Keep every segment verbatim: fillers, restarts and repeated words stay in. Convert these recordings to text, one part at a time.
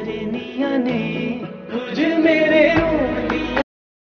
रजनिया ने तुझ मेरे रोम दिया।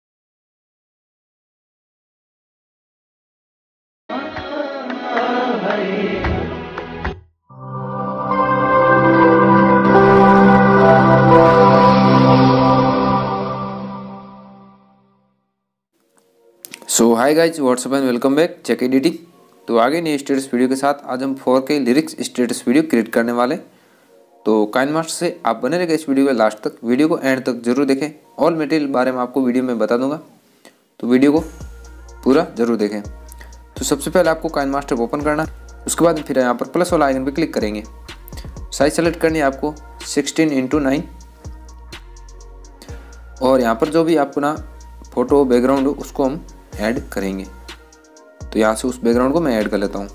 So hi guys, what's up and welcome back check editing. तो आगे नई स्टेटस वीडियो के साथ आज हम फोर के लिरिक्स स्टेटस वीडियो क्रिएट करने वाले। तो काइनमास्टर से आप बने रहेंगे इस वीडियो के लास्ट तक, वीडियो को एंड तक जरूर देखें। ऑल मटेरियल बारे में आपको वीडियो में बता दूंगा, तो वीडियो को पूरा जरूर देखें। तो सबसे पहले आपको काइनमास्टर ओपन करना, उसके बाद फिर यहाँ पर प्लस वाला आइकन पर क्लिक करेंगे। साइज सेलेक्ट करनी है आपको सिक्सटीन इंटू नाइन, और यहाँ पर जो भी आपको ना फोटो बैकग्राउंड हो उसको हम ऐड करेंगे। तो यहाँ से उस बैकग्राउंड को मैं ऐड कर लेता हूँ।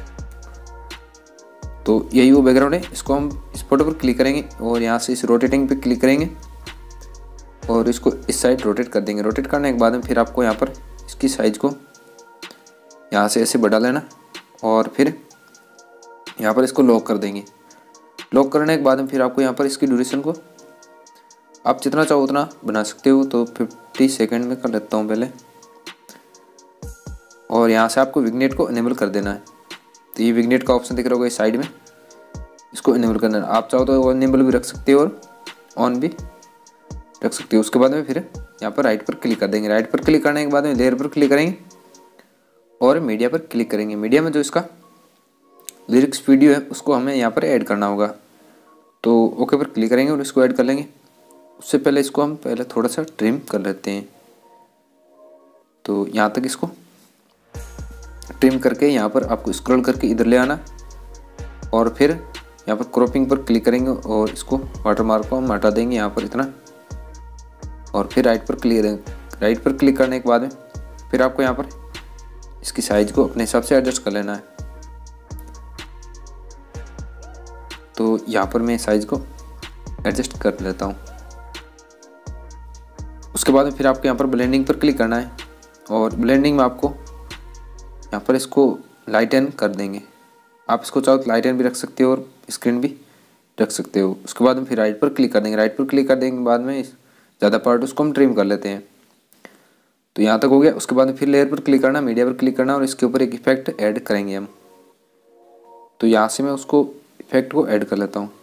तो यही वो बैकग्राउंड है, इसको हम इस फोटो पर क्लिक करेंगे और यहाँ से इस रोटेटिंग पे क्लिक करेंगे और इसको इस साइड रोटेट कर देंगे। रोटेट करने के बाद में फिर आपको यहाँ पर इसकी साइज को यहाँ से ऐसे बढ़ा लेना और फिर यहाँ पर इसको लॉक कर देंगे। लॉक करने के बाद में फिर आपको यहाँ पर इसकी ड्यूरेशन को आप जितना चाहो उतना बना सकते हो। तो फिफ्टी सेकेंड में कर लेता हूँ पहले, और यहाँ से आपको विग्नेट को इनेबल कर देना है। तो ये विग्नेट का ऑप्शन दिख रहा होगा इस साइड में, इसको इनेबल करना है। आप चाहो तो इनेबल भी रख सकते हो और ऑन भी रख सकते हो। उसके बाद में फिर यहाँ पर राइट पर क्लिक कर देंगे। राइट पर क्लिक करने के बाद में लेयर पर क्लिक करेंगे और मीडिया पर क्लिक करेंगे। मीडिया में जो इसका लिरिक्स वीडियो है उसको हमें यहाँ पर ऐड करना होगा। तो ओके पर क्लिक करेंगे और इसको ऐड कर लेंगे। उससे पहले इसको हम पहले थोड़ा सा ट्रिम कर लेते हैं। तो यहाँ तक इसको ट्रिम करके यहाँ पर आपको स्क्रॉल करके इधर ले आना और फिर यहाँ पर क्रॉपिंग पर क्लिक करेंगे और इसको वाटरमार्क को हम हटा देंगे यहाँ पर इतना, और फिर राइट पर क्लिक करेंगे। राइट पर क्लिक करने के बाद में फिर आपको यहाँ पर इसकी साइज को अपने हिसाब से एडजस्ट कर लेना है। तो यहाँ पर मैं साइज को एडजस्ट कर लेता हूँ। उसके बाद में फिर आपको यहाँ पर ब्लेंडिंग पर क्लिक करना है और ब्लेंडिंग में आपको यहाँ पर इसको लाइटन कर देंगे। आप इसको चाहो तो लाइटन भी रख सकते हो और स्क्रीन भी रख सकते हो। उसके बाद में फिर राइट पर क्लिक कर देंगे। राइट पर क्लिक कर देने के बाद में ज़्यादा पार्ट उसको हम ट्रिम कर लेते हैं। तो यहाँ तक हो गया। उसके बाद में फिर लेयर पर क्लिक करना, मीडिया पर क्लिक करना और इसके ऊपर एक इफेक्ट ऐड करेंगे हम। तो यहाँ से मैं उसको इफेक्ट को ऐड कर लेता हूँ।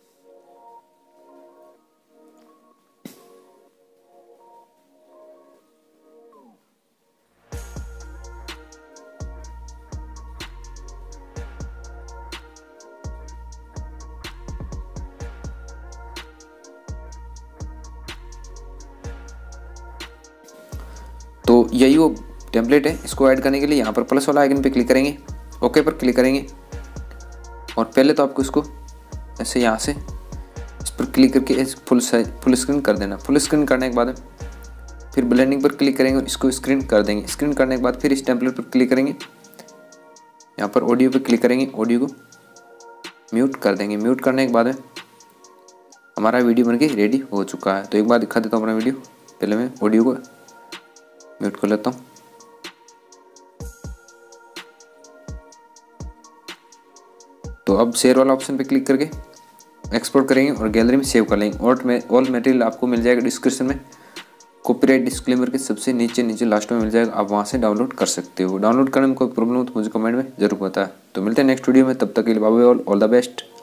तो यही वो टेम्पलेट है। इसको ऐड करने के लिए यहाँ पर प्लस वाला आइकन पे क्लिक करेंगे, ओके पर क्लिक करेंगे और पहले तो आपको इसको ऐसे यहाँ से इस पर क्लिक करके फुल साइज फुल स्क्रीन कर देना। फुल स्क्रीन करने के बाद फिर ब्लेंडिंग पर क्लिक करेंगे और इसको स्क्रीन कर देंगे। स्क्रीन करने के बाद फिर इस टेम्पलेट पर क्लिक करेंगे, यहाँ पर ऑडियो पर क्लिक करेंगे, ऑडियो को म्यूट कर देंगे। म्यूट करने के बाद हमारा वीडियो बन के रेडी हो चुका है। तो एक बार दिखा देता हूँ अपना वीडियो। पहले मैं ऑडियो को म्यूट कर लेता हूँ। तो अब शेयर वाला ऑप्शन पे क्लिक करके एक्सपोर्ट करेंगे और गैलरी में सेव कर लेंगे। और में ऑल मटेरियल आपको मिल जाएगा डिस्क्रिप्शन में, कॉपीराइट डिस्क्लेमर के सबसे नीचे नीचे लास्ट में मिल जाएगा। आप वहाँ से डाउनलोड कर सकते हो। डाउनलोड करने में कोई प्रॉब्लम हो तो मुझे कमेंट में जरूर बताएं। तो मिलते हैं नेक्स्ट वीडियो में, तब तक के लिए bye bye, all the best.